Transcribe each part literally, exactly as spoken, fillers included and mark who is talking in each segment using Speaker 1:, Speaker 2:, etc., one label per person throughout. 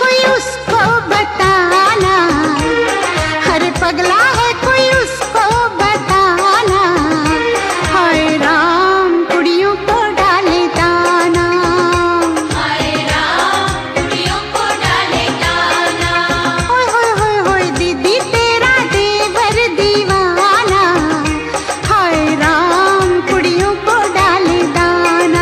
Speaker 1: कोई उसको बताना, अरे पगला है कोई उसको बताना। हाय राम कुड़ियों को डाले दाना, हाय राम कुड़ियों को डाले दाना। होय होय होय होय दीदी तेरा देवर दीवाना, हाय राम कुड़ियों को डाले दाना।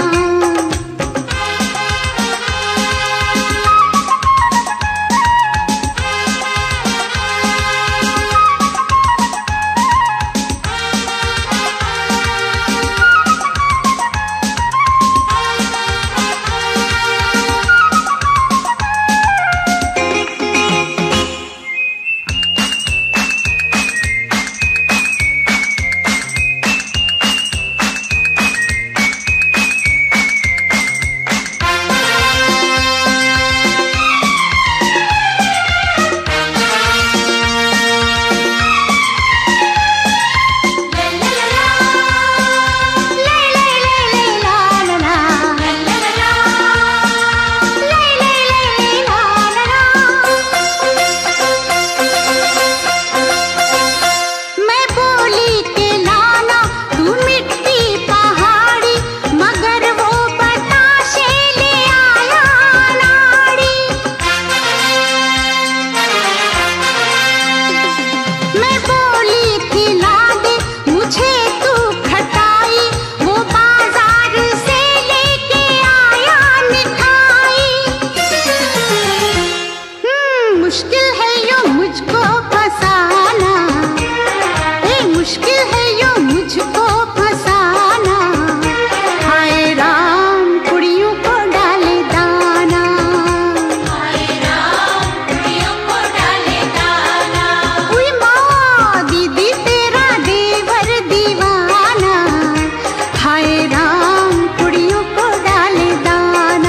Speaker 1: मुश्किल है यो मुझको फसाना, ए मुश्किल है यो मुझको फसाना। हाय राम कुड़ियों को डाले दाना, हाय राम कुड़ियों को डाले दाना। उई माँ दीदी तेरा देवर दीवाना, हाय राम कुड़ियों को डाले दाना।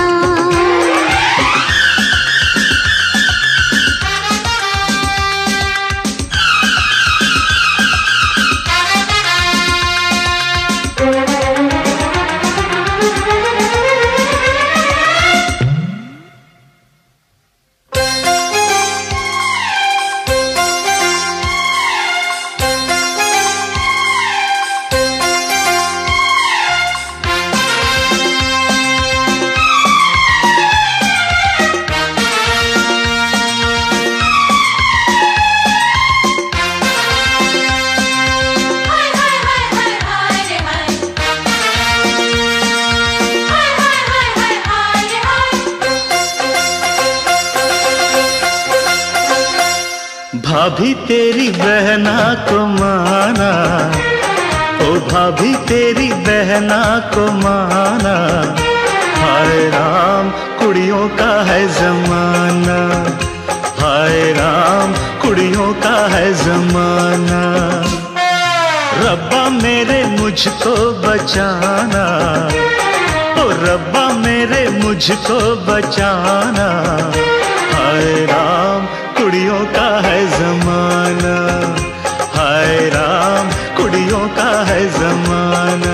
Speaker 2: भाभी तेरी बहना को माना, ओ भाभी तेरी बहना को माना। हाय राम कुड़ियों का है जमाना, हाय राम कुड़ियों का है जमाना। रब्बा मेरे मुझको बचाना, ओ रब्बा मेरे मुझको बचाना। हाय राम कुड़ियों का है जमाना, हाय राम कुड़ियों का है जमाना।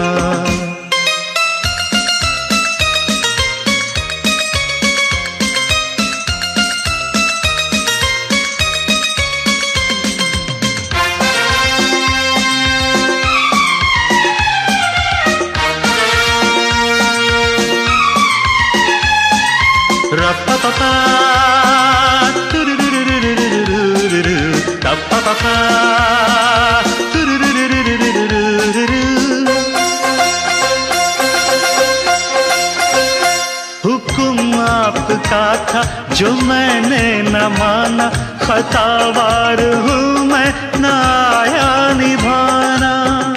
Speaker 2: रप्पा हुक्म आपका था जो मैंने न माना, खतावार हूँ मैं न आया निभाना।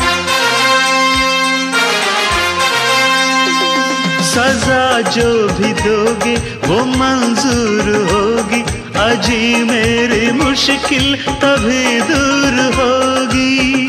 Speaker 2: सजा जो भी दोगे वो मंजूर होगी, अजी मेरी मुश्किल तभी दूर होगी।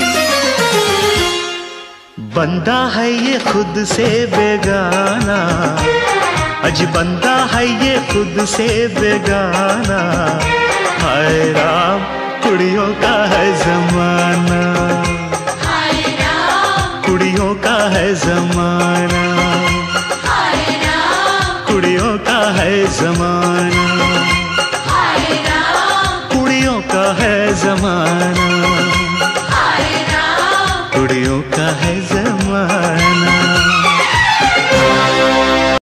Speaker 2: बंदा है ये खुद से बेगाना, अजी बंदा है ये खुद से बेगाना। हाय राम कुड़ियों का है जमाना, हाय राम कुड़ियों का है जमाना, हाय राम कुड़ियों का है जमाना। है जमाना, कुड़ियों का है